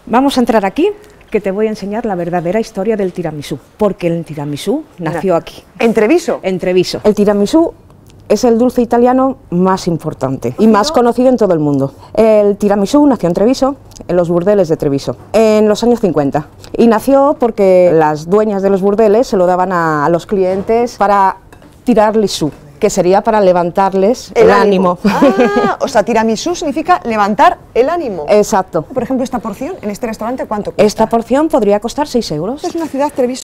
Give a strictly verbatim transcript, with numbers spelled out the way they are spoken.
Vamos a entrar aquí, que te voy a enseñar la verdadera historia del tiramisú, porque el tiramisú nació aquí. ¿En Treviso? En Treviso. El tiramisú es el dulce italiano más importante y más conocido en todo el mundo. El tiramisú nació en Treviso, en los burdeles de Treviso, en los años cincuenta. Y nació porque las dueñas de los burdeles se lo daban a, a los clientes para tirarles su, que sería para levantarles el, el ánimo. ánimo. Ah, o sea, tiramisú significa levantar el ánimo. Exacto. Por ejemplo, esta porción en este restaurante, ¿cuánto cuesta? Esta porción podría costar seis euros. Es una ciudad, Treviso.